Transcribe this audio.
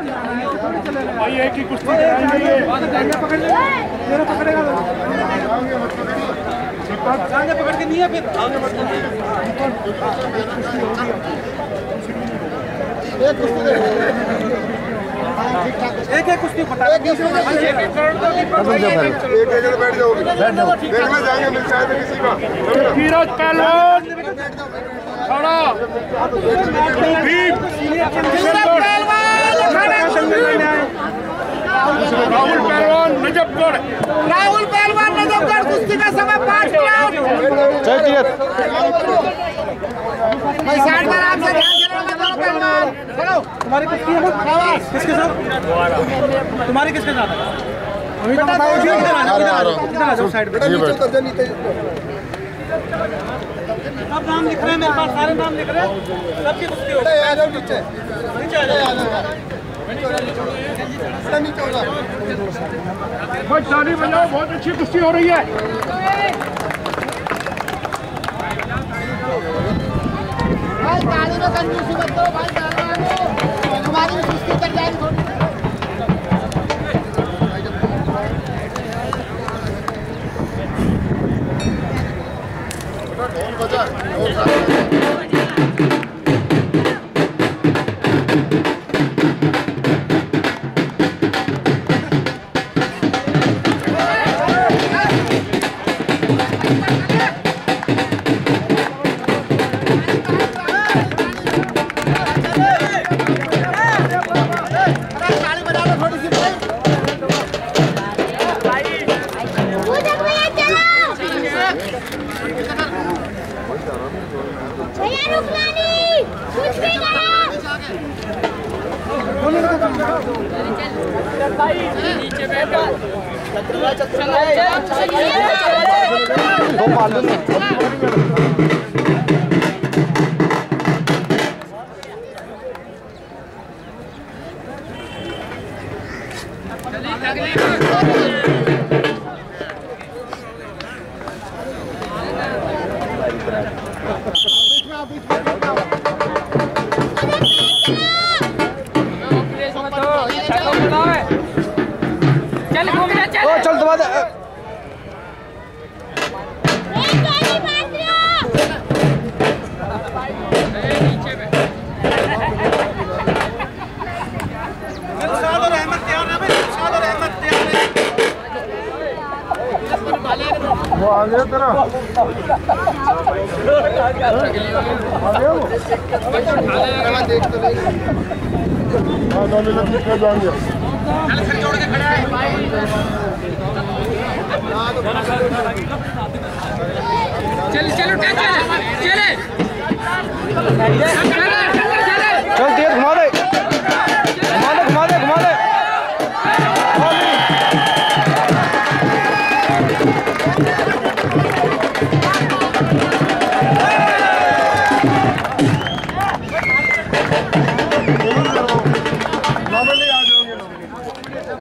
भाई एक ही कुश्ती कराएंगे तेरा पकड़ेगा आगे पकड़ के नहीं है फिर एक एक कुश्ती बता बैठ जाओगे देखना जाएंगे मिल जाएगा किसी का टीरथ पहलवान खड़ा भीम राहुल पहलवान नजफगढ़ कुश्ती का समय 5 मिनट जय टीरथ भाई साइड में आराम से ध्यान पहलवान चलो तुम्हारी कुश्ती है किसके साथ तुम्हारी किसके साथ अभी तो बताओ इधर आ जाओ साइड पे सब नाम लिख रहे हैं मेरे पास सारे नाम लिख रहे हैं सबकी कुश्ती हो आ जाओ नीचे आ जाओ नीचे हो जाओ बहुत ताली बजाओ बहुत अच्छी कुश्ती हो रही है भाई ताली में कंजूसी मत दो भाई तुम्हारी कुश्ती कर जाएगी ढोल बजा चल तुम्हारे वो आ गया तेरा देख तो जाएंगे जोड़ के खड़ा है चलो चलो चले